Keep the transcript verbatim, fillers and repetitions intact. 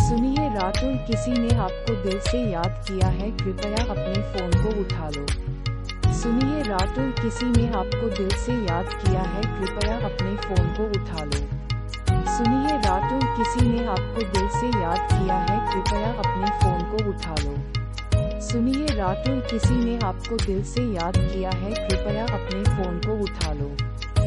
सुनिए रातों किसी ने आपको दिल से याद किया है, कृपया अपने फोन को उठा लो। सुनिए रातों किसी ने आपको दिल से याद किया है, कृपया अपने फोन को उठा लो। सुनिए रातों किसी ने आपको दिल से याद किया है, कृपया अपने फोन को उठा लो। सुनिए रातों किसी ने आपको दिल से याद किया है, कृपया अपने फोन को उठा लो।